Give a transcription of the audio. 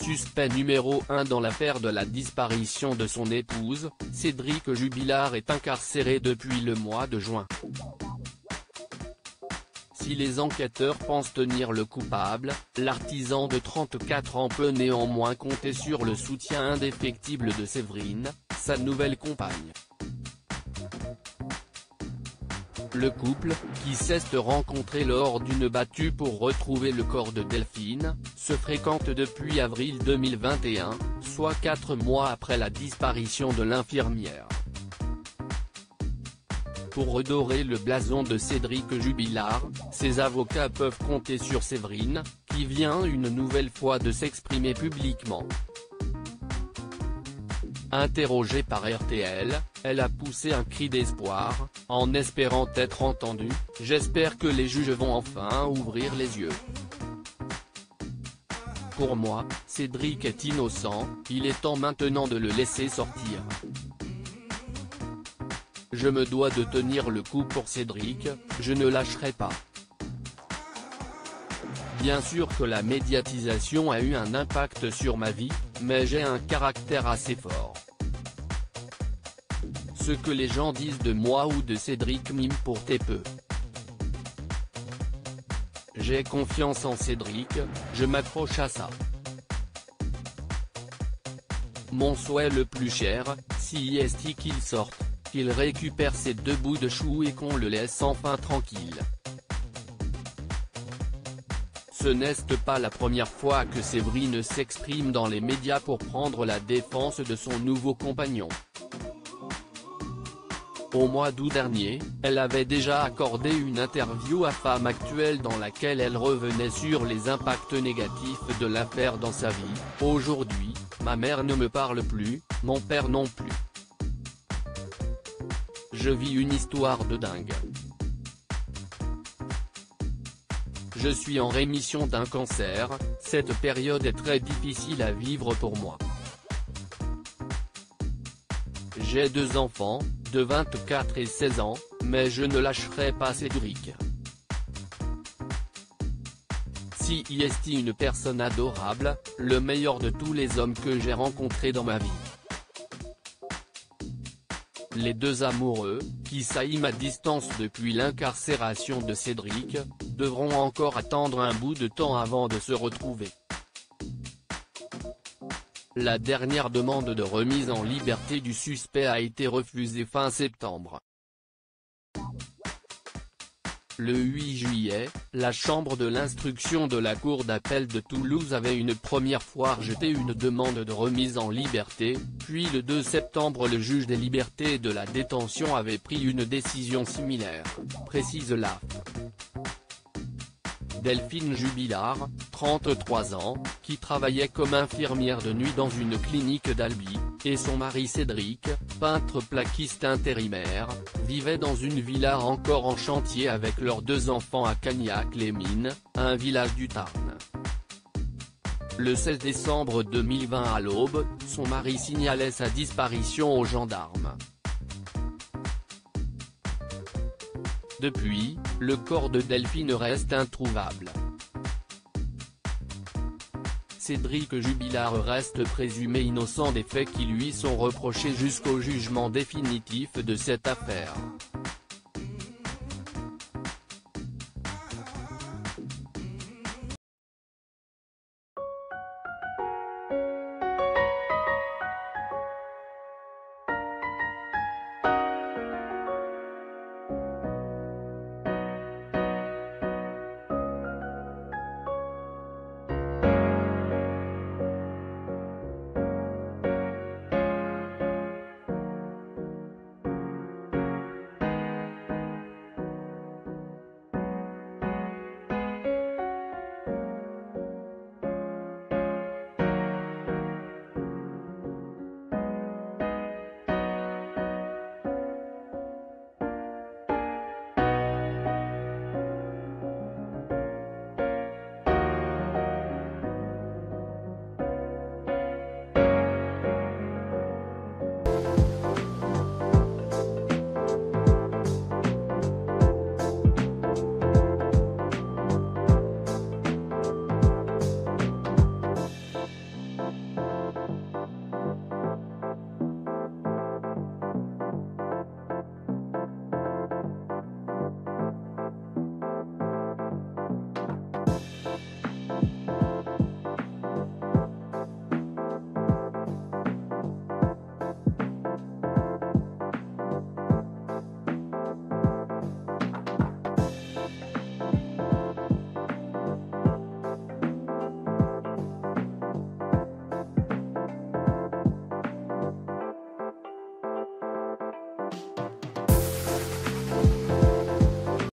suspect numéro 1 dans l'affaire de la disparition de son épouse, Cédric Jubilard est incarcéré depuis le mois de juin. Si les enquêteurs pensent tenir le coupable, l'artisan de 34 ans peut néanmoins compter sur le soutien indéfectible de Séverine, sa nouvelle compagne. Le couple, qui s'est rencontré lors d'une battue pour retrouver le corps de Delphine, se fréquente depuis avril 2021, soit 4 mois après la disparition de l'infirmière. Pour redorer le blason de Cédric Jubilard, ses avocats peuvent compter sur Séverine, qui vient une nouvelle fois de s'exprimer publiquement. Interrogée par RTL, elle a poussé un cri d'espoir, en espérant être entendue. « J'espère que les juges vont enfin ouvrir les yeux. Pour moi, Cédric est innocent, il est temps maintenant de le laisser sortir. Je me dois de tenir le coup pour Cédric, je ne lâcherai pas. » Bien sûr que la médiatisation a eu un impact sur ma vie, mais j'ai un caractère assez fort. Ce que les gens disent de moi ou de Cédric m'importe peu. J'ai confiance en Cédric, je m'accroche à ça. Mon souhait le plus cher, si est qu'il sorte, qu'il récupère ses 2 bouts de chou et qu'on le laisse enfin tranquille. Ce n'est pas la première fois que Séverine s'exprime dans les médias pour prendre la défense de son nouveau compagnon. Au mois d'août dernier, elle avait déjà accordé une interview à Femme Actuelle dans laquelle elle revenait sur les impacts négatifs de l'affaire dans sa vie. « Aujourd'hui, ma mère ne me parle plus, mon père non plus. Je vis une histoire de dingue. Je suis en rémission d'un cancer, cette période est très difficile à vivre pour moi. J'ai 2 enfants, de 24 et 16 ans, mais je ne lâcherai pas Cédric. Si est une personne adorable, le meilleur de tous les hommes que j'ai rencontrés dans ma vie. Les 2 amoureux, qui s'aiment à distance depuis l'incarcération de Cédric, devront encore attendre un bout de temps avant de se retrouver. La dernière demande de remise en liberté du suspect a été refusée fin septembre. Le 8 juillet, la chambre de l'instruction de la cour d'appel de Toulouse avait une première fois rejeté une demande de remise en liberté, puis le 2 septembre le juge des libertés et de la détention avait pris une décision similaire, précise l'AF. Delphine Jubilard, 33 ans, qui travaillait comme infirmière de nuit dans une clinique d'Albi, et son mari Cédric, peintre plaquiste intérimaire, vivaient dans une villa encore en chantier avec leurs 2 enfants à Cagnac-les-Mines, un village du Tarn. Le 16 décembre 2020 à l'aube, son mari signalait sa disparition aux gendarmes. Depuis, le corps de Delphine reste introuvable. Cédric Jubilard reste présumé innocent des faits qui lui sont reprochés jusqu'au jugement définitif de cette affaire.